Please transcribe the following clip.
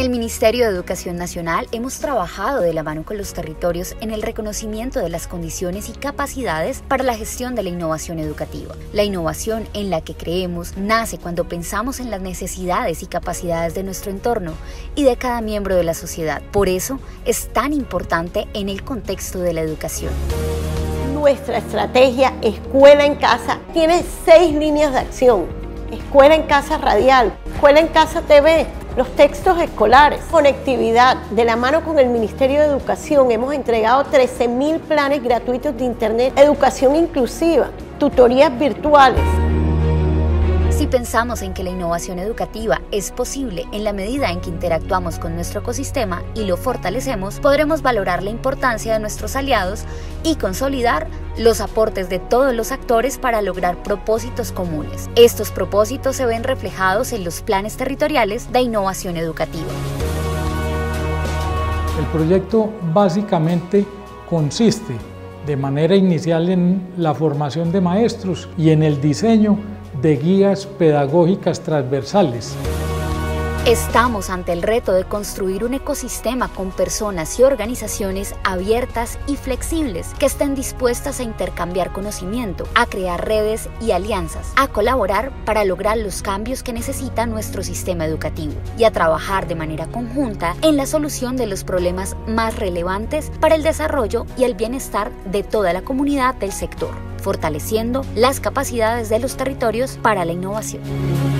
el Ministerio de Educación Nacional hemos trabajado de la mano con los territorios en el reconocimiento de las condiciones y capacidades para la gestión de la innovación educativa. La innovación en la que creemos nace cuando pensamos en las necesidades y capacidades de nuestro entorno y de cada miembro de la sociedad. Por eso es tan importante en el contexto de la educación. Nuestra estrategia Escuela en Casa tiene 6 líneas de acción. Escuela en Casa Radial, Escuela en Casa TV, los textos escolares, conectividad. De la mano con el Ministerio de Educación hemos entregado 13.000 planes gratuitos de Internet, educación inclusiva, tutorías virtuales. Si pensamos en que la innovación educativa es posible en la medida en que interactuamos con nuestro ecosistema y lo fortalecemos, podremos valorar la importancia de nuestros aliados y consolidar los aportes de todos los actores para lograr propósitos comunes. Estos propósitos se ven reflejados en los planes territoriales de innovación educativa. El proyecto básicamente consiste de manera inicial en la formación de maestros y en el diseño de guías pedagógicas transversales. Estamos ante el reto de construir un ecosistema con personas y organizaciones abiertas y flexibles que estén dispuestas a intercambiar conocimiento, a crear redes y alianzas, a colaborar para lograr los cambios que necesita nuestro sistema educativo y a trabajar de manera conjunta en la solución de los problemas más relevantes para el desarrollo y el bienestar de toda la comunidad del sector, fortaleciendo las capacidades de los territorios para la innovación.